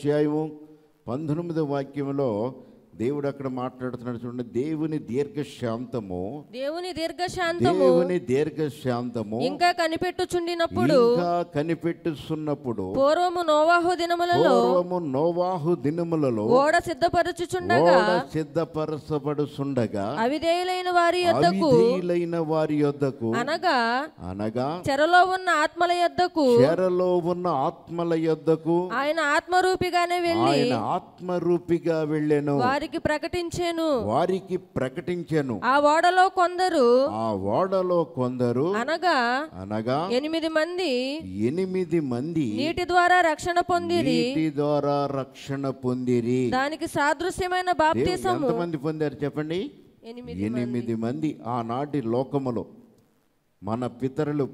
అధ్యాయము 19వ వాక్యంలో దేవుడు అక్కడ మాట్లాడుతున్నాడు చూడండి. దేవుని దీర్ఘశాంతము, దేవుని దీర్ఘశాంతము ఇంకా కనిపెట్టుచుండినప్పుడు, పూర్వము నోవాహు దినములలో ఓడ సిద్ధపరచబడుచుండగా అవిధేయులైన వారి యొద్దకు అనగా చెరలో ఉన్న ఆత్మల యొద్దకు ఆయన ఆత్మరూపిగా వెళ్ళెను, వారికి ప్రకటించెను. ఆ ఓడలో కొందరు అనగా 8 మంది నీటి ద్వారా రక్షణ పొందిరి. దానికి సాదృశ్యమైన బాప్తిసము ఎంతమంది పొందారు చెప్పండి? 8 మంది. ఆనాటి లోకములో మన పితరులు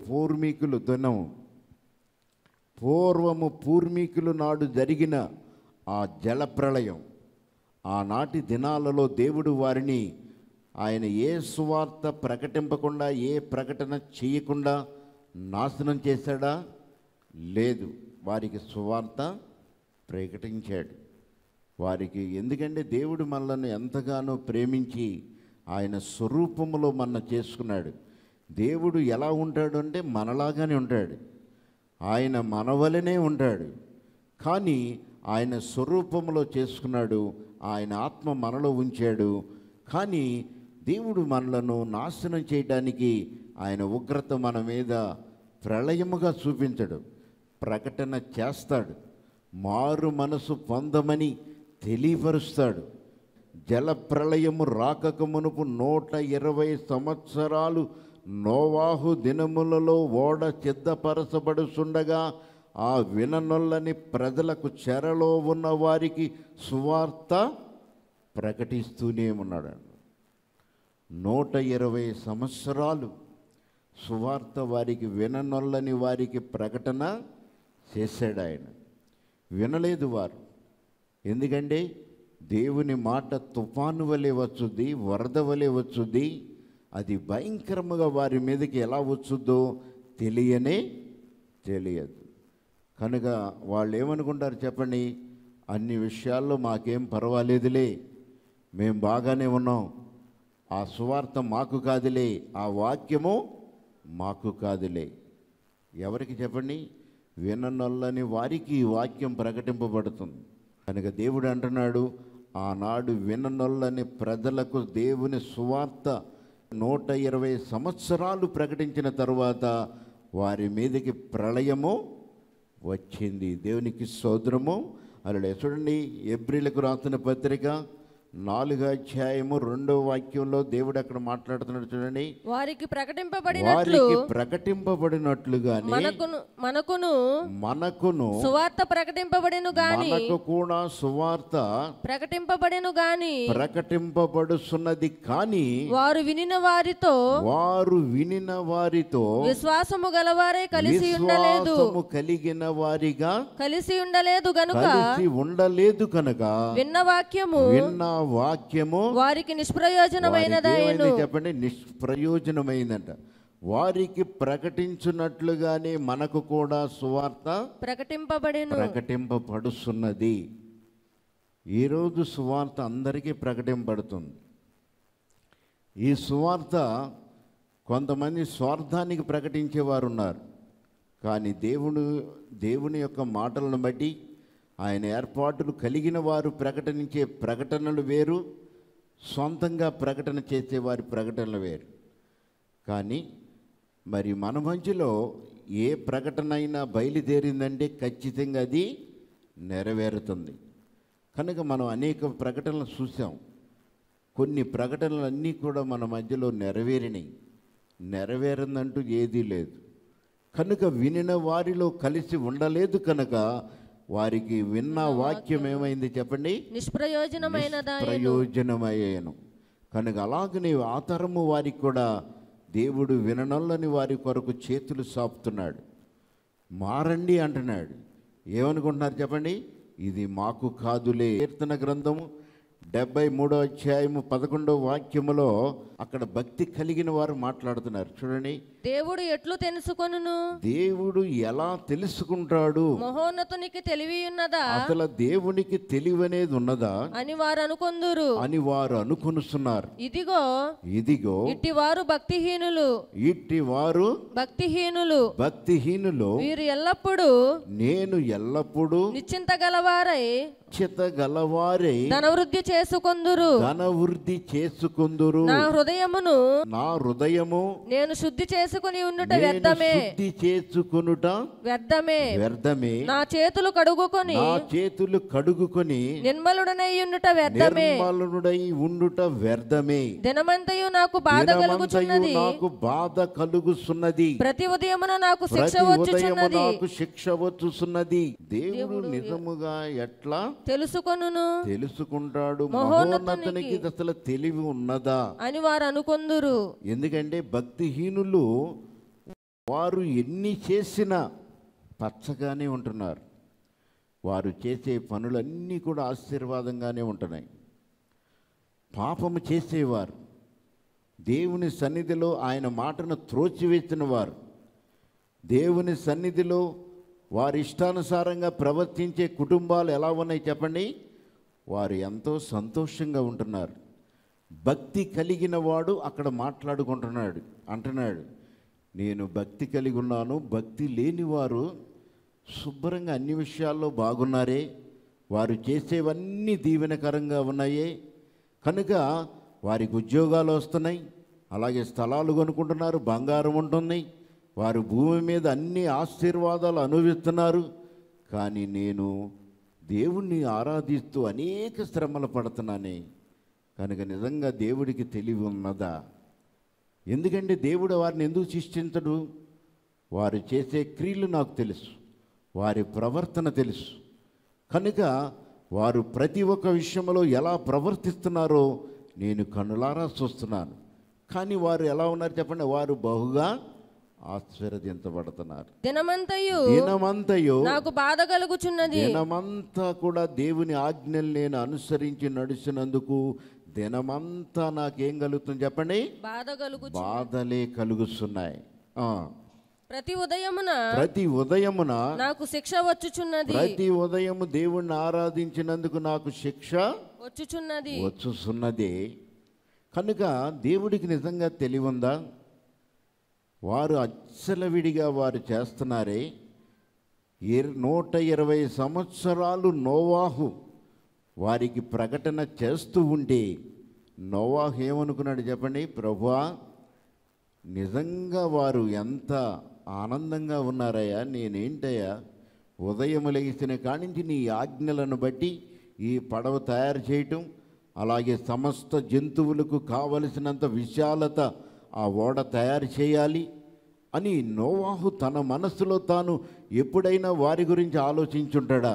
పూర్వీకులు నాడు జరిగిన ఆ జలప్రళయం, ఆనాటి దినాలలో దేవుడు వారిని ఆయన ఏ సువార్త ప్రకటింపకుండా, ఏ ప్రకటన చేయకుండా నాశనం చేశాడా? లేదు, వారికి సువార్త ప్రకటించాడు. వారికి ఎందుకంటే దేవుడు మనల్ని ఎంతగానో ప్రేమించి ఆయన స్వరూపములో మన చేసుకున్నాడు. దేవుడు ఎలా ఉంటాడు అంటే మనలాగానే ఉంటాడు, ఆయన మనవలనే ఉంటాడు. కానీ ఆయన స్వరూపంలో చేసుకున్నాడు, ఆయన ఆత్మ మనలో ఉంచాడు. కానీ దేవుడు మనలను నాశనం చేయడానికి ఆయన ఉగ్రత మన మీద ప్రళయముగా చూపించడు, ప్రకటన చేస్తాడు. మారు మనసు పొందమని తెలియపరుస్తాడు. జల ప్రళయము రాకక మునుపు 120 సంవత్సరాలు నోవాహు దినములలో ఓడ సిద్ధపరచబడుచుండగా ఆ విననొల్లని ప్రజలకు చెరలో ఉన్న వారికి సువార్త ప్రకటిస్తూనే ఉన్నాడు. 120 సంవత్సరాలు సువార్త వారికి విననొల్లని వారికి ప్రకటన చేశాడు ఆయన. వినలేదు వారు. ఎందుకంటే దేవుని మాట తుఫాను వలె వచ్చుద్ది, వరద వలె వచ్చుద్ది. అది భయంకరముగా వారి మీదకి ఎలా వచ్చుద్దో తెలియదు. కనుక వాళ్ళు ఏమనుకుంటారు చెప్పండి? అన్ని విషయాల్లో మాకేం పర్వాలేదులే, మేము బాగానే ఉన్నాం, ఆ సువార్త మాకు కాదులే, ఆ వాక్యము మాకు కాదులే. ఎవరికి చెప్పండి? విననొల్లని వారికి ఈ వాక్యం ప్రకటింపబడుతుంది. కనుక దేవుడు అంటున్నాడు, ఆనాడు విననొల్లని ప్రజలకు దేవుని సువార్త 120 సంవత్సరాలు ప్రకటించిన తరువాత వారి మీదకి ప్రళయము వచ్చింది. దేవునికి స్తోత్రము. అలా చూడండి, ఎబ్రీలకు రాసిన పత్రిక 4వ అధ్యాయము 2వ వాక్యంలో దేవుడు అక్కడ మాట్లాడుతున్నాడు చూడండి. వారికి ప్రకటింపబడినట్లుగానే మనకును సువార్త ప్రకటింపబడెను గాని, మనకు కూడా సువార్త ప్రకటింపబడుచున్నది. కానీ వారు వినిన వారితో విశ్వాసము గలవారే కలిగిన వారిగా కలిసి ఉండలేదు కనుక విన్న వాక్యము వారికి నిష్ప్రయోజనమైనదైను. చెప్పండి, నిష్ప్రయోజనమైందంట. వారికి ప్రకటించున్నట్లుగానే మనకు కూడా సువార్త ప్రకటింపబడుతున్నది. ఈరోజు సువార్త అందరికీ ప్రకటింపబడుతుంది. ఈ సువార్త కొంతమంది స్వార్థానికి ప్రకటించేవారు ఉన్నారు. కానీ దేవుని యొక్క మాటలను బట్టి, ఆయన ఏర్పాటులు కలిగిన వారు ప్రకటించే ప్రకటనలు వేరు, సొంతంగా ప్రకటన చేసేవారి ప్రకటనలు వేరు. కానీ మరి మన మధ్యలో ఏ ప్రకటన అయినా బయలుదేరిందంటే ఖచ్చితంగా అది నెరవేరుతుంది. కనుక మనం అనేక ప్రకటనలు చూసాం. కొన్ని ప్రకటనలు అన్నీ కూడా మన మధ్యలో నెరవేరిందంటూ ఏదీ లేదు. కనుక వినిన వారిలో కలిసి ఉండలేదు. కనుక వారికి విన్న వాక్యం ఏమైంది చెప్పండి? నిష్ప్రయోజనమయ్యాను. కనుక అలాగనే ఆ తరము వారికి కూడా దేవుడు విననొల్లని వారి కొరకు చేతులు సాపుతున్నాడు. మారండి అంటున్నాడు. ఏమనుకుంటున్నారు చెప్పండి? ఇది మాకు కాదులే. కీర్తన గ్రంథము 73వ అధ్యాయము 11వ వాక్యములో అక్కడ భక్తి కలిగిన వారు మాట్లాడుతున్నారు. చూడండి, దేవుడు ఎట్లు తెలుసుకొనును, దేవుడు ఎలా తెలుసుకుంటాడు, మహోన్నతునికి తెలివి ఉన్నదా, అసలు దేవునికి తెలివి అనేది ఉన్నదా అని వారు అనుకొందురు అని వారు అనుకొనుస్తున్నారు. ఇదిగో ఇట్టివారు భక్తిహీనులు, భక్తిహీనులు వీరు ఎల్లప్పుడూ నేను ఎల్లప్పుడూ నిశ్చింత గలవారై ధనవృద్ధి చేసుకొందురు. నా హృదయము నేను శుద్ధి చేసుకుని ఉండుట వ్యర్థమే. నా చేతులు కడుగుకొని నిర్మలుడనై ఉండుట వ్యర్థమే. దినమంతయు నాకు బాధ కలుగుచున్నది. ప్రతి ఉదయమున నాకు శిక్ష వచ్చుచున్నది. దేవుడు నిజముగా ఎట్లా తెలుసుకుంటాడు, మహోన్నతునికి అసలు తెలివి ఉన్నదా అని వారు అనుకొందురు. ఎందుకంటే భక్తిహీనులు వారు ఎన్ని చేసినా పచ్చగానే ఉంటున్నారు. వారు చేసే పనులన్నీ కూడా ఆశీర్వాదంగానే ఉంటున్నాయి. పాపము చేసేవారు, దేవుని సన్నిధిలో ఆయన మాటను త్రోచివేసిన వారు, దేవుని సన్నిధిలో వారి ఇష్టానుసారంగా ప్రవర్తించే కుటుంబాలు ఎలా ఉన్నాయి చెప్పండి? వారు ఎంతో సంతోషంగా ఉంటున్నారు. భక్తి కలిగిన వాడు అక్కడ అంటున్నాడు, నేను భక్తి కలిగి ఉన్నాను, భక్తి లేని వారు శుభ్రంగా అన్ని విషయాల్లో బాగున్నారే, వారు చేసేవన్నీ దీవెనకరంగా ఉన్నాయే, కనుక వారికి ఉద్యోగాలు వస్తున్నాయి, అలాగే స్థలాలు కొనుక్కుంటున్నారు, బంగారం ఉంటుంది, వారు భూమి మీద అన్ని ఆశీర్వాదాలు అనుభవిస్తున్నారు. కానీ నేను దేవుణ్ణి ఆరాధిస్తూ అనేక శ్రమలు పడుతున్నానే, కనుక నిజంగా దేవుడికి తెలివి ఉన్నదా? ఎందుకంటే దేవుడు వారిని ఎందుకు శిక్షించడు? వారు చేసే క్రియలు నాకు తెలుసు, వారి ప్రవర్తన తెలుసు, కనుక వారు ప్రతి ఒక్క విషయంలో ఎలా ప్రవర్తిస్తున్నారో నేను కన్నులారా చూస్తున్నాను. కానీ వారు ఎలా ఉన్నారు చెప్పండి? వారు బహుగా ఆశీర్వదించబడుతున్నారు. దినమంతయు నాకు బాధ కలుగుచున్నది. దినమంతా కూడా దేవుని ఆజ్ఞలు నేను అనుసరించి నడిచినందుకు దినమంతా నాకేం కలుగుతుంది చెప్పండి? బాధలే కలుగుతున్నాయి. ప్రతి ఉదయమున నాకు శిక్ష వచ్చుచున్నది. ప్రతి ఉదయము దేవుణ్ణి ఆరాధించినందుకు నాకు శిక్ష వచ్చుచున్నది. కనుక దేవుడికి నిజంగా తెలివి ఉందా? వారు అచ్చలవిడిగా వారు చేస్తున్నారే. 120 సంవత్సరాలు నోవాహు వారికి ప్రకటన చేస్తూ ఉంటే నోవాహు ఏమనుకున్నాడు చెప్పండి? ప్రభువా, నిజంగా వారు ఎంత ఆనందంగా ఉన్నారయ్యా, నేనేంటయ్యా ఉదయం లెగిసిన కానించి నీ ఆజ్ఞలను బట్టి ఈ పడవ తయారు చేయటం, అలాగే సమస్త జంతువులకు కావలసినంత విశాలత ఆ ఓడ తయారు చేయాలి అని నోవాహు తన మనస్సులో తాను ఎప్పుడైనా వారి గురించి ఆలోచించుంటాడు.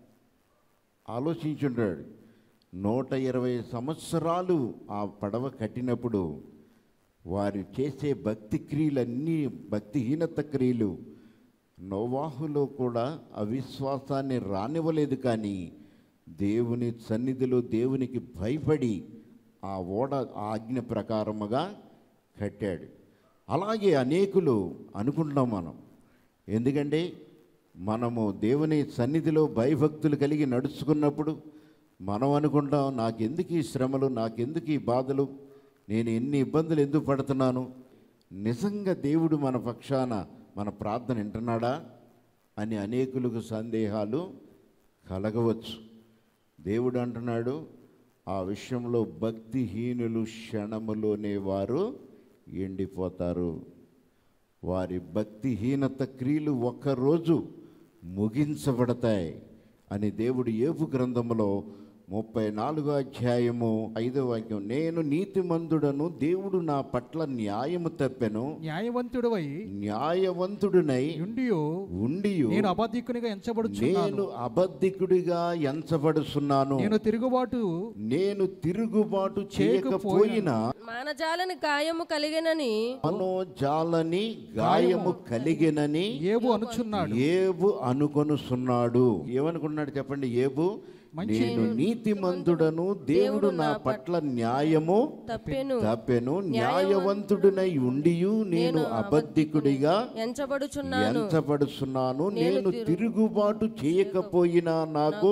120 సంవత్సరాలు ఆ పడవ కట్టినప్పుడు వారు చేసే భక్తి క్రియలన్నీ భక్తిహీనత క్రియలు. నోవాహులో కూడా అవిశ్వాసాన్ని రానివ్వలేదు, కానీ దేవుని సన్నిధిలో దేవునికి భయపడి ఆ ఓడ ఆజ్ఞ ప్రకారముగా కట్టాడు. అలాగే అనేకులు అనుకుంటున్నాం మనం. ఎందుకంటే మనము దేవుని సన్నిధిలో భయభక్తులు కలిగి నడుచుకున్నప్పుడు మనం అనుకుంటాం, నాకెందుకు ఈ శ్రమలు, నాకెందుకు ఈ బాధలు, నేను ఎన్ని ఇబ్బందులు ఎందుకు పడుతున్నాను? నిజంగా దేవుడు మన పక్షాన మన ప్రార్థన వింటున్నాడా అని అనేకులకు సందేహాలు కలగవచ్చు. దేవుడు అంటున్నాడు, ఆ విషయంలో భక్తిహీనులు క్షణములోనే వారు ఎండిపోతారు. వారి భక్తిహీనత క్రియలు ఒక్కరోజు ముగించబడతాయి అని దేవుడు యోబు గ్రంథంలో 34వ అధ్యాయము 5వ వాక్యం, నేను నీతిమంతుడను, దేవుడు నా పట్ల న్యాయము తప్పెను, న్యాయవంతుడునై ఉండియు నేను అబద్ధికుడిగా ఎంచబడుచున్నాను. నేను తిరుగుబాటు చేయకపోయినా మనోజాలని గాయము కలిగినని ఏబు అనుకొనుచున్నాడు. ఏమనుకున్నాడు చెప్పండి? ఏబు నేను నీతిమంతుడను, దేవుడు నా పట్ల న్యాయము తప్పెను. న్యాయవంతుడినై ఉండియు నేను అబద్ధికుడిగా ఎంచబడుచున్నాను. నేను తిరుగుబాటు చేయకపోయినా నాకు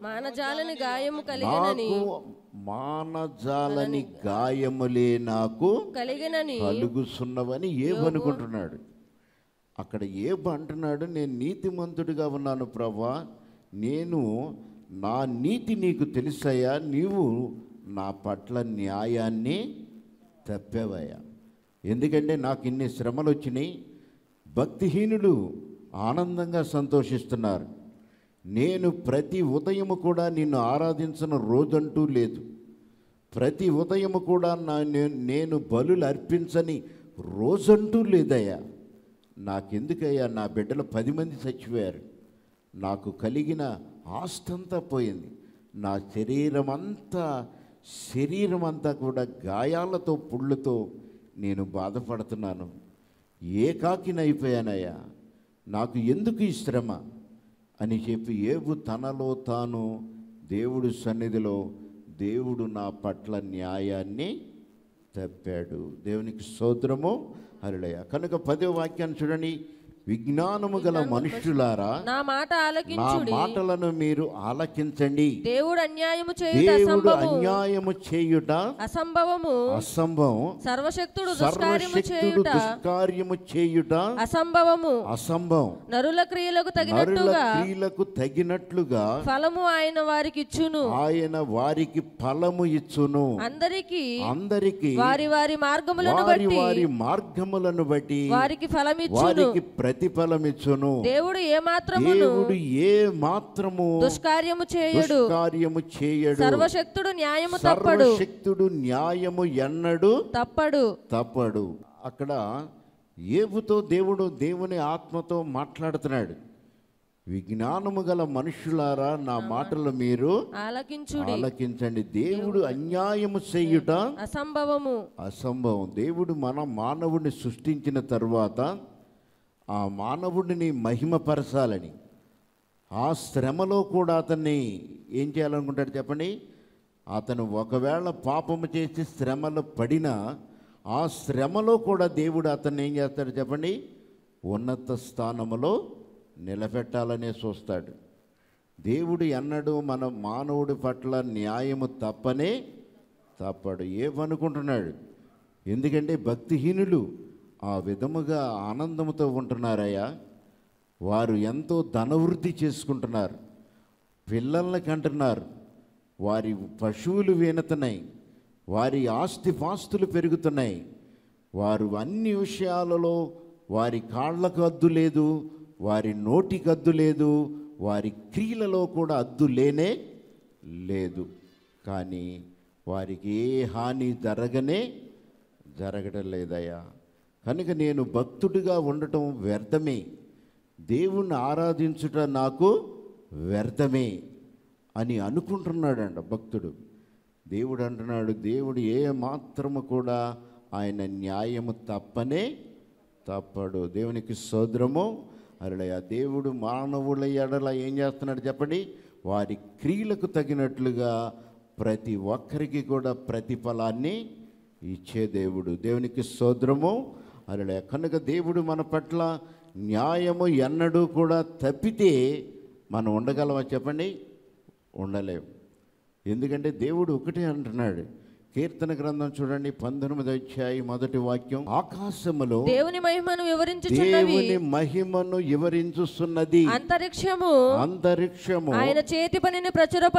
మానజాలని గాయములే నాకు కలుగుతున్నవని ఏమనుకుంటున్నాడు. అక్కడ ఏబు అంటున్నాడు, నేను నీతిమంతుడిగా ఉన్నాను ప్రభా, నేను నా నీతి నీకు తెలుసయ్యా, నీవు నా పట్ల న్యాయాన్ని తప్పావయ్యా. ఎందుకంటే నాకు ఇన్ని శ్రమలు వచ్చినాయి. భక్తిహీనులు ఆనందంగా సంతోషిస్తున్నారు. నేను ప్రతి ఉదయము కూడా నిన్ను ఆరాధించిన రోజంటూ లేదు. ప్రతి ఉదయము కూడా నేను బలులు అర్పించని రోజంటూ లేదయ్యా. నాకెందుకయ్యా, నా బిడ్డలు 10 మంది చచ్చిపోయారు, నాకు కలిగిన ఆస్తంతా పోయింది, నా శరీరం అంతా కూడా గాయాలతో పుళ్ళతో నేను బాధపడుతున్నాను, ఏకాకినైపోయానయ్యా, నాకు ఎందుకు ఈ శ్రమ అని చెప్పి ఏబు తనలో తాను దేవుడి సన్నిధిలో దేవుడు నా పట్ల న్యాయాన్ని తప్పాడు. దేవునికి స్తోత్రము, హల్లెలూయా. కనుక 10వ వాక్యాన్ని చూడండి. విజ్ఞానము గల మనుష్యులారా, నా మాటలను మీరు ఆలకించండి. దేవుడు అన్యాయము చేయుట అసంభవం, సర్వశక్తుడు దుష్కార్యము చేయుట అసంభవం. నరుల క్రియలకు తగినట్లుగా ఫలము ఆయన వారికి ఫలము ఇచ్చును. అందరికి వారి మార్గములను బట్టి వారికి ప్రతిఫలమిచ్చును. దేవుడు ఏ మాత్రము దుష్కార్యము చేయడు. సర్వశక్తుడు న్యాయము ఎన్నడు తప్పడు. అక్కడ ఏబుతో దేవుని ఆత్మతో మాట్లాడుతున్నాడు. విజ్ఞానము గల మనుషులారా, నా మాటలు మీరు ఆలకించండి. దేవుడు అన్యాయము చేయుట అసంభవం. దేవుడు మానవుడిని సృష్టించిన తర్వాత ఆ మానవుడిని మహిమపరచాలని, ఆ శ్రమలో కూడా అతన్ని ఏం చేయాలనుకుంటాడు చెప్పండి. అతను ఒకవేళ పాపము చేసి శ్రమలు పడినా ఆ శ్రమలో కూడా దేవుడు అతన్ని ఏం చేస్తాడు చెప్పండి, ఉన్నత స్థానములో నిలబెట్టాలనే చూస్తాడు. దేవుడు ఎన్నడూ మన మానవుడి పట్ల న్యాయము తప్పడు. ఏమనుకుంటున్నాడు? ఎందుకంటే భక్తిహీనులు ఆ విధముగా ఆనందముతో ఉంటున్నారయ్యా. వారు ఎంతో ధనవృద్ధి చేసుకుంటున్నారు, పిల్లల్ని కంటున్నారు, వారి పశువులు వీణుతున్నాయి, వారి ఆస్తిపాస్తులు పెరుగుతున్నాయి. వారు అన్ని విషయాలలో వారి కాళ్ళకు అద్దు లేదు, వారి నోటికి అద్దు లేదు, వారి క్రియలలో కూడా అద్దు లేదు. కానీ వారికి ఏ హాని జరగడం లేదయ్యా. కనుక నేను భక్తుడిగా ఉండటం వ్యర్థమే, దేవుణ్ణి ఆరాధించుట నాకు వ్యర్థమే అని అనుకుంటున్నాడంట భక్తుడు. దేవుడు అంటున్నాడు, దేవుడు ఏ మాత్రము కూడా ఆయన న్యాయము తప్పడు. దేవునికి స్తోత్రము, హల్లెలూయా. దేవుడు మానవుల ఎడల ఏం చేస్తున్నాడు చెప్పండి, వారి క్రియలకు తగినట్లుగా ప్రతి ఒక్కరికి కూడా ప్రతిఫలాన్ని ఇచ్చే దేవుడు. దేవునికి స్తోత్రము, హల్లెలూయా. కనుక దేవుడు మన పట్ల న్యాయము ఎన్నడూ కూడా తప్పితే మనం ఉండగలమా చెప్పండి? ఉండలేము. ఎందుకంటే దేవుడు ఒకటే అంటున్నాడు. కీర్తన గ్రంథం చూడండి, 19వ అధ్యాయం 1వ వాక్యం. ఆకాశములో దేవుని మహిమను వివరించుచున్నది, అంతరిక్షము ఆయన చేతి పనిని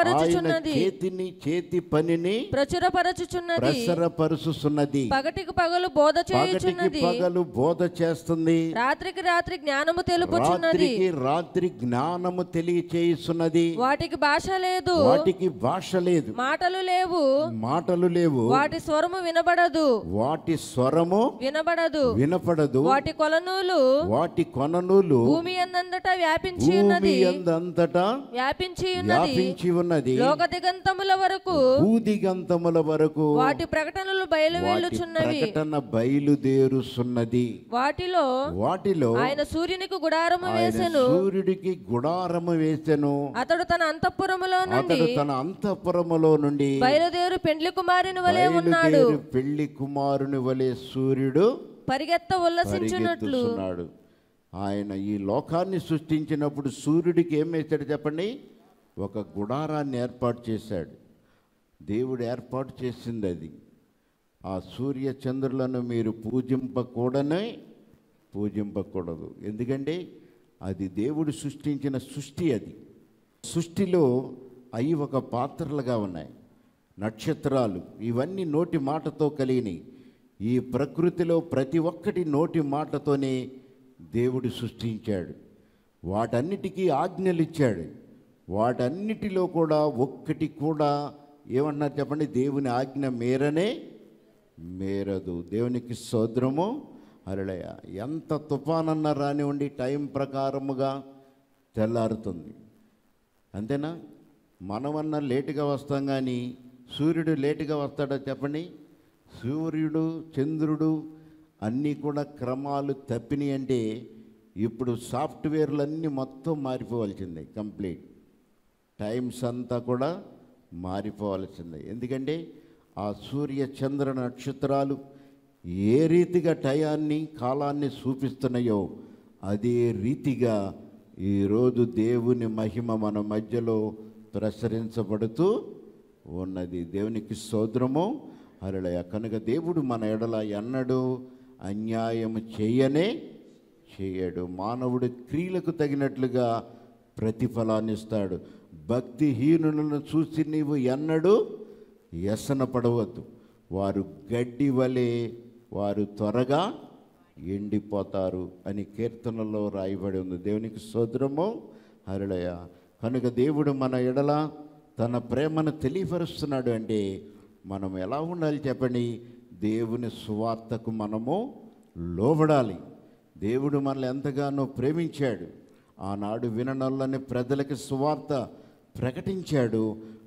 ప్రచురపరచుచున్నది. పగటికి పగలు బోధ చేస్తుంది, రాత్రికి రాత్రి జ్ఞానము తెలుపుచున్నది, రాత్రి జ్ఞానము తెలియచేయుచున్నది. వాటికి భాష లేదు, మాటలు లేవు, లేవు, వాటి స్వరము వినబడదు, వాటి స్వరము వినపడదు, వాటి కొలనూలు భూమి అందంతటా వ్యాపించి ఉన్నది, లోక దిగంతముల వరకు భూదిగంతముల వరకు వాటి ప్రకటనలు బయలుదేరుచున్నది. వాటిలో ఆయన సూర్యునికి గుడారము వేసెను, సూర్యుడికి గుడారము వేసెను. అతడు తన అంతఃపురములో నుండి బయలుదేరు పెండ్లి కుమారుని వలె ఉన్నాడు. పెళ్లి కుమారుని వలె సూర్యుడు పరిగెత్త ఉల్లసించున్నట్లు. ఆయన ఈ లోకాన్ని సృష్టించినప్పుడు సూర్యుడికి ఏం వేశాడు చెప్పండి? ఒక గుడారాన్ని ఏర్పాటు చేశాడు. దేవుడు ఏర్పాటు చేసింది అది. ఆ సూర్య చంద్రులను మీరు పూజింపకూడదు. ఎందుకంటే అది దేవుడు సృష్టించిన సృష్టి. అది సృష్టిలో అవి ఒక పాత్రలుగా ఉన్నాయి. నక్షత్రాలు ఇవన్నీ నోటి మాటతో కలిగినవి. ఈ ప్రకృతిలో ప్రతి ఒక్కటి నోటి మాటతోనే దేవుడు సృష్టించాడు. వాటన్నిటికీ ఆజ్ఞలు ఇచ్చాడు. వాటన్నిటిలో కూడా ఒక్కటి కూడా ఏమన్నారు చెప్పండి? దేవుని ఆజ్ఞ మేరదు. దేవునికి స్తోత్రము. హల్లెలూయా. ఎంత తుఫానన్నా రానివ్వండి, టైం ప్రకారముగా తెల్లారుతుంది. అంతేనా? మనమన్నా లేటుగా వస్తాం, కానీ సూర్యుడు లేటుగా వస్తాడా చెప్పండి? సూర్యుడు చంద్రుడు అన్నీ కూడా క్రమాలు తప్పినాయి అంటే ఇప్పుడు సాఫ్ట్వేర్లన్నీ మొత్తం మారిపోవాల్సిందే. కంప్లీట్ టైమ్స్ అంతా కూడా మారిపోవాల్సిందే. ఎందుకంటే ఆ సూర్య చంద్ర నక్షత్రాలు ఏ రీతిగా టయాన్ని కాలాన్ని చూపిస్తున్నాయో అదే రీతిగా ఈరోజు దేవుని మహిమ మన మధ్యలో ప్రసరించబడుతూ ఉన్నది. దేవునికి స్తోత్రము. హల్లెలూయా. కనుక దేవుడు మన ఎడల ఎన్నడూ అన్యాయము చేయడు. మానవుడి క్రియలకు తగినట్లుగా ప్రతిఫలాన్ని ఇస్తాడు. భక్తిహీనులను చూసి నీవు ఎన్నడూ వ్యసన పడవద్దు. వారు గడ్డి వలె వారు త్వరగా ఎండిపోతారు అని కీర్తనలో రాయబడి ఉంది. దేవునికి స్తోత్రము. హల్లెలూయా. కనుక దేవుడు మన ఎడల తన ప్రేమను తెలియపరుస్తున్నాడు అంటే మనం ఎలా ఉండాలి చెప్పండి? దేవుని సువార్తకు మనము లోబడాలి. దేవుడు మనల్ని ఎంతగానో ప్రేమించాడు. ఆనాడు విననొల్లని ప్రజలకి సువార్త ప్రకటించాడు.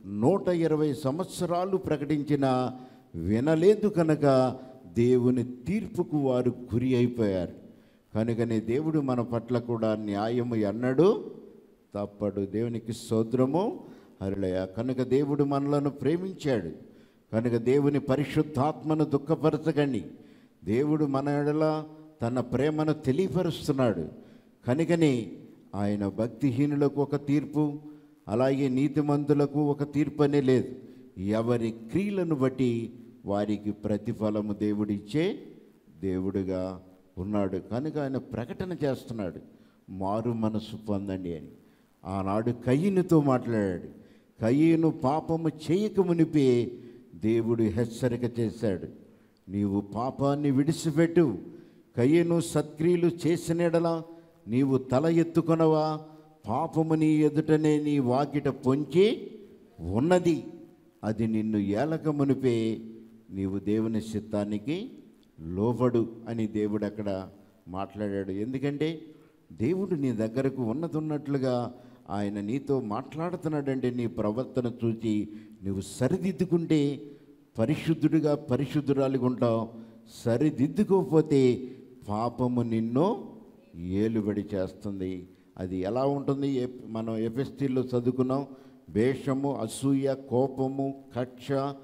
120 సంవత్సరాలు ప్రకటించిన వినలేదు కనుక దేవుని తీర్పుకు వారు గురి అయిపోయారు. కనుకనే దేవుడు మన పట్ల కూడా న్యాయము ఎన్నడూ తప్పడు. దేవునికి స్తోత్రము. హల్లెలూయా. కనుక దేవుడు మనలను ప్రేమించాడు. కనుక దేవుని పరిశుద్ధాత్మను దుఃఖపరచకండి. దేవుడు మన ఎడల తన ప్రేమను తెలియపరుస్తున్నాడు. కనుకనే ఆయన భక్తిహీనులకు ఒక తీర్పు, అలాగే నీతిమంతులకు ఒక తీర్పు అనే లేదు. ఎవరి క్రియలను బట్టి వారికి ప్రతిఫలము దేవుడిచ్చే దేవుడుగా ఉన్నాడు. కనుక ఆయన ప్రకటన చేస్తున్నాడు, మారు మనసు పొందండి అని. ఆనాడు కయీనుతో మాట్లాడాడు. కయీను పాపము చేయక మునిపే దేవుడు హెచ్చరిక చేశాడు, నీవు పాపాన్ని విడిచిపెట్టు. కయీను సత్క్రియలు చేసినడలా నీవు తల ఎత్తుకొనవా? పాపము నీ ఎదుటనే నీ వాకిట పొంచి ఉన్నది, అది నిన్ను ఏలక మునిపే నీవు దేవుని చిత్తానికి లోబడు అని దేవుడు అక్కడ మాట్లాడాడు. ఎందుకంటే దేవుడు నీ దగ్గరకు ఉన్నట్లుగా ఆయన నీతో మాట్లాడుతున్నాడంటే నీ ప్రవర్తన చూసి నువ్వు సరిదిద్దుకుంటే పరిశుద్ధుడిగా పరిశుద్ధురాలిగా ఉంటావు. సరిదిద్దుకోకపోతే పాపము నిన్ను ఏలుబడి చేస్తుంది. అది ఎలా ఉంటుంది? మనం ఎఫెసీయుల్లో చదువుకున్నాం. వేషము, అసూయ, కోపము, కక్ష,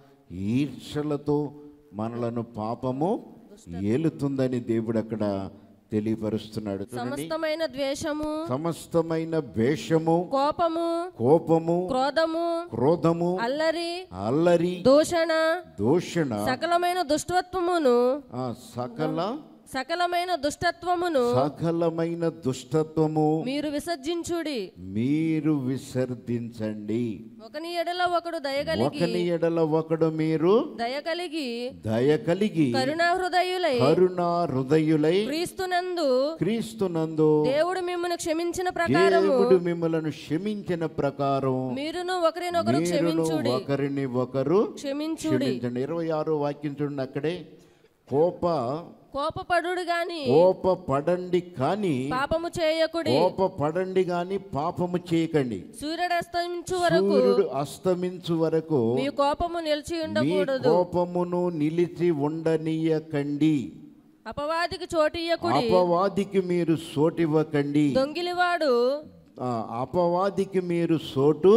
ఈర్ష్యలతో మనలను పాపము ఏలుతుందని దేవుడు అక్కడ తెలియపరుస్తున్నాడు. సమస్తమైన ద్వేషము, సమస్తమైన వేషము, కోపము, క్రోధము, అల్లరి, దూషణ, సకలమైన దుష్టత్వమును, సకల సకలమైన దుష్టత్వమును సకలమైన దుష్టత్వము మీరు విసర్జించుడి. మీరు విసర్జించండి. ఒకని ఎడల ఒకడు దయగలిగి ఒకని ఎడల ఒకడు మీరు దయ కలిగి కరుణా హృదయులై క్రీస్తునందు దేవుడు మిమ్మల్ని క్షమించిన ప్రకారము దేవుడు మిమ్మలను క్షమించిన ప్రకారం మీరును ఒకరినొకరు క్షమించుడి. ఒకరిని ఒకరు క్షమించుడి. 26వ వాక్యం చూడండి. అక్కడే కోపపడుడు గాని కోపపడండి కానీ పాపము చేయకుడి. కోపపడండి గాని పాపము చేయకండి. సూర్యుడు అస్తమించు వరకు మీ కోపము నిలిచి ఉండకూడదు. కోపమును నిలిచి ఉండనీయకండి. అపవాదికి చోటియ్యకుడి. అపవాదికి మీరు సోటివ్వకండి. దొంగిలివాడు అపవాదికి మీరు సోటు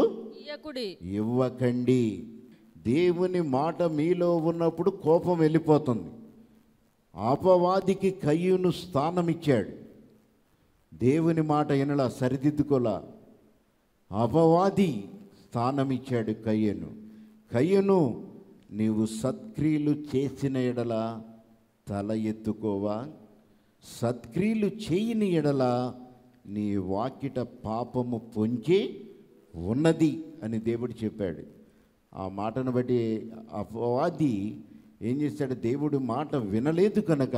ఇవ్వకండి. దేవుని మాట మీలో ఉన్నప్పుడు కోపం వెళ్ళిపోతుంది. అపవాదికి కయ్యూను స్థానం ఇచ్చాడు. దేవుని మాట వినలా, సరిదిద్దుకోలా. అపవాది స్థానం ఇచ్చాడు కయ్యూను నీవు సత్క్రియలు చేసిన ఎడల తల ఎత్తుకోవా, సత్క్రియలు చేయని ఎడల నీ వాకిట పాపము పొంచి ఉన్నది అని దేవుడు చెప్పాడు. ఆ మాటను బట్టి అపవాది ఏం చేశాడు? దేవుడు మాట వినలేదు కనుక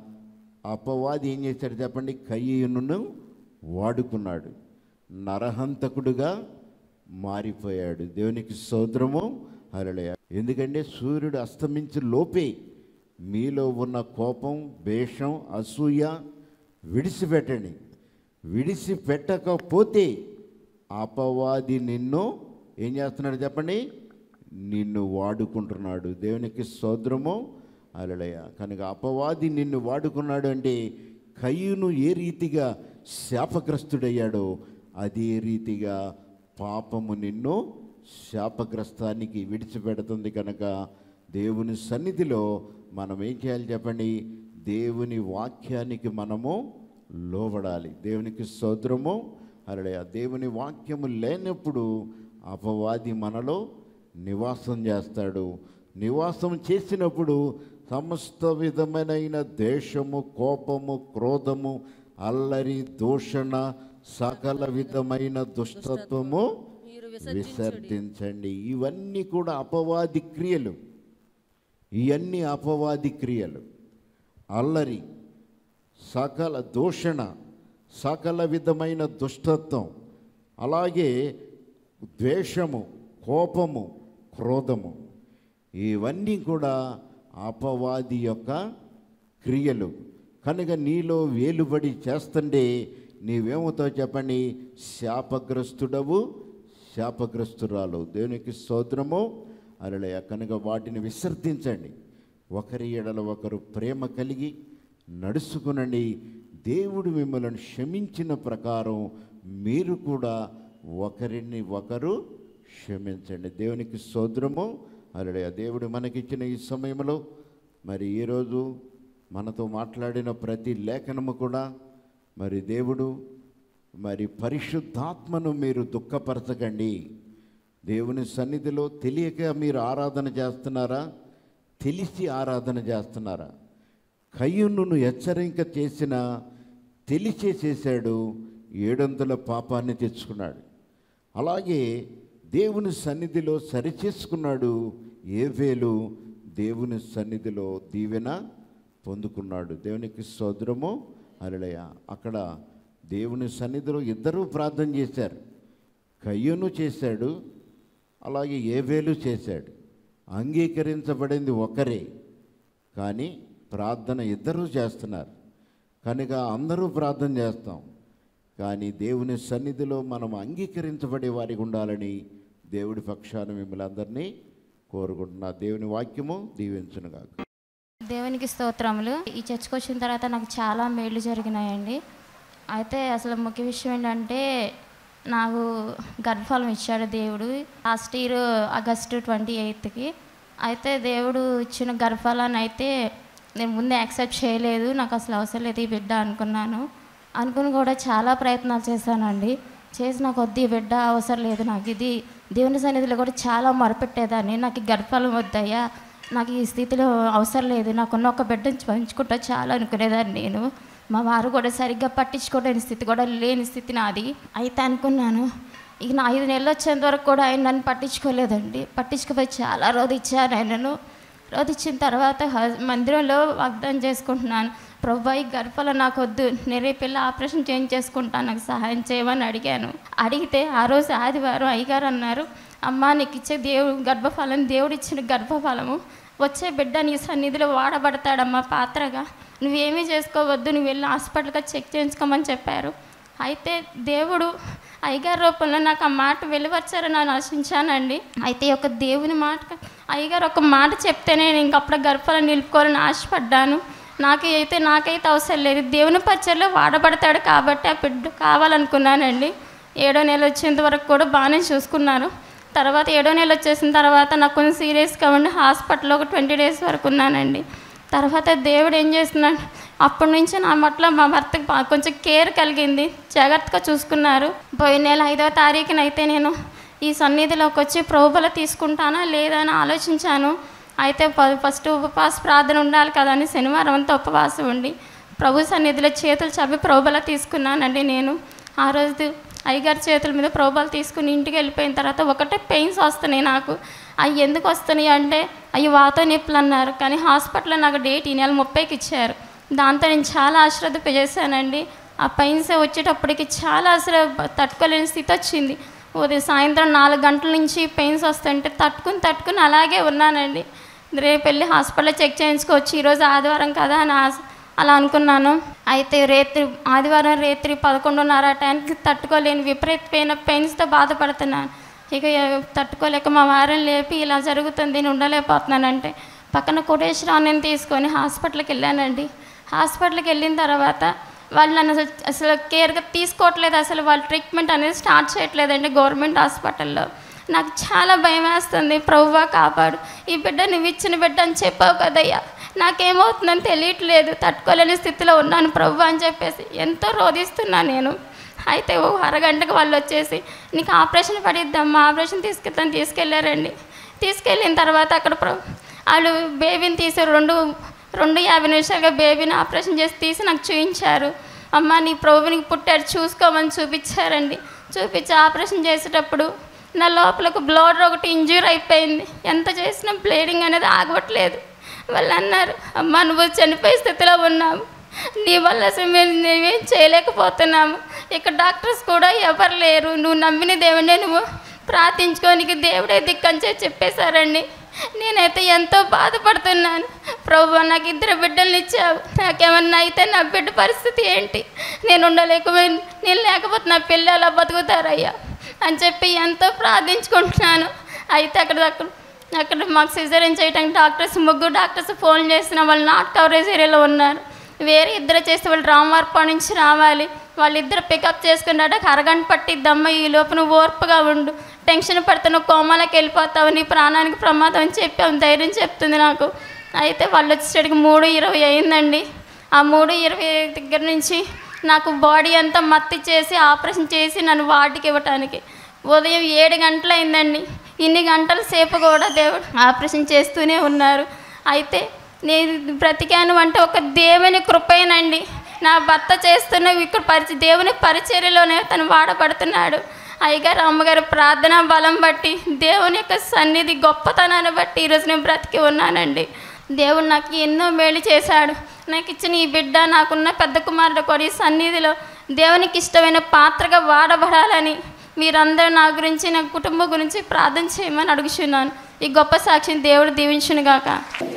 అపవాది ఏం చేశాడు చెప్పండి? కయ్యూనును వాడుకున్నాడు. నరహంతకుడుగా మారిపోయాడు. దేవునికి స్తోత్రము, హల్లెలూయా. ఎందుకంటే సూర్యుడు అస్తమించి లోపే మీలో ఉన్న కోపం, ద్వేషం, అసూయ విడిచిపెట్టండి. విడిచిపెట్టకపోతే అపవాది నిన్ను ఏం చేస్తున్నాడు చెప్పండి? నిన్ను వాడుకుంటున్నాడు. దేవునికి స్తోత్రము, హల్లెలూయా. కనుక అపవాది నిన్ను వాడుకున్నాడు అంటే కయ్యూను ఏ రీతిగా శాపగ్రస్తుడయ్యాడో అదే రీతిగా పాపము నిన్ను శాపగ్రస్తానికి విడిచిపెడుతుంది. కనుక దేవుని సన్నిధిలో మనం ఏం చేయాలి చెప్పండి? దేవుని వాక్యానికి మనము లోబడాలి. దేవునికి స్తోత్రము, హల్లెలూయా. దేవుని వాక్యము లేనప్పుడు అపవాది మనలో నివాసం చేస్తాడు. నివాసం చేసినప్పుడు సమస్త విధమైన ద్వేషము, కోపము, క్రోధము, అల్లరి, దూషణ, సకల విధమైన దుష్టత్వము విసర్జించండి. ఇవన్నీ కూడా అపవాది క్రియలు. ఇవన్నీ అపవాది క్రియలు. అల్లరి, సకల దూషణ, సకల విధమైన దుష్టత్వం, అలాగే ద్వేషము, కోపము, క్రోధము, ఇవన్నీ కూడా అపవాది యొక్క క్రియలు. కనుక నీలో వేలుబడి చేస్తుంటే నీవేమవుతావు చెప్పండి? శాపగ్రస్తుడవు, శాపగ్రస్తురాలు. దేవునికి స్తోత్రము, హల్లెలూయా. కనుక వాటిని విసర్జించండి. ఒకరి ఎడల ఒకరు ప్రేమ కలిగి నడుచుకునండి. దేవుడు మిమ్మల్ని క్షమించిన ప్రకారం మీరు కూడా ఒకరిని ఒకరు క్షమించండి. దేవునికి స్తోత్రము, హల్లెలూయా. దేవుడు మనకిచ్చిన ఈ సమయంలో మరి ఈరోజు మనతో మాట్లాడిన ప్రతి లేఖనము కూడా మరి దేవుడు మరి పరిశుద్ధాత్మను మీరు దుఃఖపరచకండి. దేవుని సన్నిధిలో తెలియక మీరు ఆరాధన చేస్తున్నారా? తెలిసి ఆరాధన చేస్తున్నారా? కయ్యూనును హెచ్చరిక చేసిన తెలిసే చేశాడు, 700 పాపాన్ని తెచ్చుకున్నాడు. అలాగే దేవుని సన్నిధిలో సరిచేసుకున్నాడు. ఏబేలు దేవుని సన్నిధిలో దీవెన పొందుకున్నాడు. దేవునికి స్తోత్రము, హల్లెలూయా. అక్కడ దేవుని సన్నిధిలో ఇద్దరూ ప్రార్థన చేశారు. కయ్యూను చేశాడు, అలాగే ఏబేలు చేశాడు. అంగీకరించబడింది ఒకరే, కానీ ప్రార్థన ఇద్దరూ చేస్తున్నారు. కనుక అందరూ ప్రార్థన చేస్తాం, కానీ దేవుని సన్నిధిలో మనం అంగీకరించబడే వారికి ఉండాలని దేవుడి పక్షాన మిమ్మల్ని అందరినీ కోరుకుంటున్నా. దేవుని వాక్యము దీవించునుగాక. దేవునికి స్తోత్రములు. ఈ చర్చకు వచ్చిన తర్వాత నాకు చాలా మేలు జరిగినాయండి. అయితే అసలు ముఖ్య విషయం ఏంటంటే నాకు గర్భఫలం ఇచ్చాడు దేవుడు లాస్ట్ ఇయర్ ఆగస్టు 28కి. అయితే దేవుడు ఇచ్చిన గర్భఫలాన్ని అయితే నేను ముందే యాక్సెప్ట్ చేయలేదు. నాకు అసలు అవసరం లేదు ఈ బిడ్డ అనుకుని కూడా చాలా ప్రయత్నాలు చేశానండి. చేసి నాకు వద్దు ఈ బిడ్డ అవసరం లేదు, నాకు ఇది దేవుని సన్నిధిలో కూడా చాలా మొరపెట్టేదాన్ని, నాకు గర్భఫలం వద్దయ్యా నాకు ఈ స్థితిలో అవసరం లేదు, నాకున్న ఒక బిడ్డను పంచుకుంటా చాలా అనుకునేదాన్ని నేను. మా వారు కూడా సరిగ్గా పట్టించుకోలేని స్థితి కూడా లేని స్థితి నాది. అయితే అనుకున్నాను ఇక నా 5 నెలలు వచ్చేంత వరకు కూడా ఆయన నన్ను పట్టించుకోలేదండి. పట్టించుకుపోయి చాలా రోధించాను ఆయనను. రోధించిన తర్వాత మందిరంలో వాగ్దానం చేసుకుంటున్నాను, ప్రభు ఈ గర్భఫలం నాకు వద్దు, నేను రేపు వెళ్ళి ఆపరేషన్ చేసుకుంటాను, నాకు సహాయం చేయమని అడిగాను. అడిగితే ఆ రోజు ఆదివారం అయ్యగారు అన్నారు, అమ్మ నీకు ఇచ్చే గర్భఫలం దేవుడు ఇచ్చిన గర్భఫలము, వచ్చే బిడ్డ నీ సన్నిధిలో వాడబడతాడమ్మా పాత్రగా, నువ్వేమీ చేసుకోవద్దు, నువ్వు వెళ్ళి హాస్పిటల్గా చెక్ చేయించుకోమని చెప్పారు. అయితే దేవుడు అయ్యగారి రూపంలో నాకు ఆ మాట వెలువచ్చారని నేను ఆశించానండి. అయితే ఒక దేవుని మాట అయ్యగారు ఒక మాట చెప్తేనే నేను ఇంకప్పుడు గర్భఫలం నిలుపుకోవాలని ఆశపడ్డాను. నాకైతే అవసరం లేదు, దేవుని పరిచర్లో వాడబడతాడు కాబట్టి ఆ బిడ్డ కావాలనుకున్నానండి. 7వ నెల వచ్చేంత వరకు కూడా బాగానే చూసుకున్నారు. తర్వాత 7వ నెల వచ్చేసిన తర్వాత నాకు కొంచెం సీరియస్గా ఉండి హాస్పిటల్లో ఒక 20 డేస్ వరకు ఉన్నానండి. తర్వాత దేవుడు ఏం చేస్తున్నాడు, అప్పటి నుంచి నా పట్ల మా భర్తకి కొంచెం కేర్ కలిగింది, జాగ్రత్తగా చూసుకున్నారు. పోయిన నెల 5వ తారీఖున అయితే నేను ఈ సన్నిధిలోకి వచ్చి ప్రభుబల తీసుకుంటానా లేదా అని ఆలోచించాను. అయితే ఫస్ట్ ఉపవాస ప్రార్థన ఉండాలి కదా అని శనివారం అంతా ఉపవాసం ఉండి ప్రభు సన్నిధిలో చేతులు చాపి ప్రభుబల తీసుకున్నానండి. నేను ఆ రోజు అయ్యగారి చేతుల మీద ప్రభుబల తీసుకుని ఇంటికి వెళ్ళిపోయిన తర్వాత ఒకటే పెయిన్స్ వస్తున్నాయి నాకు. అవి ఎందుకు వస్తున్నాయి అంటే అవి వాత నొప్పులు అన్నారు, కానీ హాస్పిటల్లో నాకు డేట్ ఈ నెల 30కి ఇచ్చారు. దాంతో నేను చాలా అశ్రద్ధ చేశానండి. ఆ పెయిన్స్ వచ్చేటప్పటికి చాలా అసలు తట్టుకోలేని స్థితి వచ్చింది. ఉదయం సాయంత్రం 4 గంటల నుంచి పెయిన్స్ వస్తుంటే తట్టుకుని అలాగే ఉన్నానండి. రేపు వెళ్ళి హాస్పిటల్లో చెక్ చేయించుకోవచ్చు, ఈరోజు ఆదివారం కదా అని అలా అనుకున్నాను. అయితే ఆదివారం రాత్రి 11:30 టైంకి తట్టుకోలేని విపరీతమైన పెయిన్స్తో బాధపడుతున్నాను. ఇక తట్టుకోలేక మా వారిని లేపి ఇలా జరుగుతుంది, నేను ఉండలేకపోతున్నానంటే పక్కన కోటేశ్వరావుని తీసుకొని హాస్పిటల్కి వెళ్ళానండి. హాస్పిటల్కి వెళ్ళిన తర్వాత వాళ్ళు నన్ను అసలు కేర్గా తీసుకోవట్లేదు, అసలు వాళ్ళు ట్రీట్మెంట్ అనేది స్టార్ట్ చేయట్లేదండి గవర్నమెంట్ హాస్పిటల్లో. నాకు చాలా భయం వేస్తుంది, ప్రభువా కాపాడు, ఈ బిడ్డ నువ్వు ఇచ్చిన బిడ్డ అని చెప్పావు కదయ్యా, నాకేమవుతుందని తెలియట్లేదు, తట్టుకోలేని స్థితిలో ఉన్నాను ప్రభు అని చెప్పేసి ఎంతో రోధిస్తున్నాను నేను. అయితే ఓ అరగంటకు వాళ్ళు వచ్చేసి నీకు ఆపరేషన్ పడిద్దామా, ఆపరేషన్ తీసుకెళ్ళారండి. తీసుకెళ్ళిన తర్వాత అక్కడ వాళ్ళు బేబీని తీసి 2:50 నిమిషాలుగా బేబీని ఆపరేషన్ తీసి నాకు చూపించారు. అమ్మ నీ ప్రభునికి పుట్టాడు చూసుకోమని చూపించారండి. చూపించి ఆపరేషన్ చేసేటప్పుడు నా లోపలకు బ్లడ్ ఒకటి ఇంజ్యూర్ అయిపోయింది, ఎంత చేసినా బ్లీడింగ్ అనేది ఆగవట్లేదు. వాళ్ళు అన్నారు, అమ్మ నువ్వు చనిపోయే స్థితిలో ఉన్నావు, నీ వల్ల అసలు మేము మేమేం చేయలేకపోతున్నాము, ఇక్కడ డాక్టర్స్ కూడా ఎవరు లేరు, నువ్వు నమ్మిన దేవుడే నువ్వు ప్రార్థించుకోనికి దేవుడే దిక్కని చెప్పేశారండి. నేనైతే ఎంతో బాధపడుతున్నాను. ప్రభు నాకు 2 బిడ్డలు ఇచ్చావు, నాకేమన్నా అయితే నా బిడ్డ పరిస్థితి ఏంటి, నేను లేకపోతే నా పిల్లలు అలా బతుకుతారయ్యా అని చెప్పి ఎంతో ప్రార్థించుకుంటున్నాను. అయితే అక్కడ మాకు సిజేరియన్ చేయడానికి ముగ్గురు డాక్టర్స్ ఫోన్ చేసిన వాళ్ళు నాట్ కవరేజ్ ఏరియాలో ఉన్నారు. వేరే 2 చేస్తే వాళ్ళు రామవారపాడు నుంచి రావాలి, వాళ్ళిద్దరు పికప్ చేసుకున్నాక అరగంట పట్టిద్దమ్మ, ఈ లోపు నువ్వు ఓర్పుగా ఉండు, టెన్షన్ పడితే నువ్వు కోమాలకు వెళ్ళిపోతావు, నీ ప్రాణానికి ప్రమాదం అని చెప్పి ఆమె ధైర్యం చెప్తుంది నాకు. అయితే వాళ్ళు వచ్చేసరికి 3:20 అయిందండి. ఆ 3:20 దగ్గర నుంచి నాకు బాడీ అంతా మత్తి చేసి ఆపరేషన్ చేసి నన్ను వార్డుకి ఇవ్వటానికి ఉదయం 7 గంటలు అయిందండి. ఇన్ని గంటల సేపు కూడా దేవుడు ఆపరేషన్ చేస్తూనే ఉన్నారు. అయితే నేను బ్రతికాను అంటే ఒక దేవుని కృపేనండి. నా భర్త చేస్తున్న ఇక్కడ దేవుని పరిచర్యలోనే తను వాడబడుతున్నాడు. అయ్యగారు అమ్మగారు ప్రార్థన బలం బట్టి దేవుని యొక్క సన్నిధి గొప్పతనాన్ని బట్టి ఈరోజు నేను బ్రతికి ఉన్నానండి. దేవుడు నాకు ఎన్నో మేలు చేశాడు. నాకు ఇచ్చిన ఈ బిడ్డ, నాకున్న పెద్ద కుమారుడు కూడా ఈ సన్నిధిలో దేవునికి ఇష్టమైన పాత్రగా వాడబడాలని మీరందరూ నా గురించి, నా కుటుంబం గురించి ప్రార్థన చేయమని అడుగుచున్నాను. ఈ గొప్ప సాక్షిని దేవుడు దీవించునుగాక.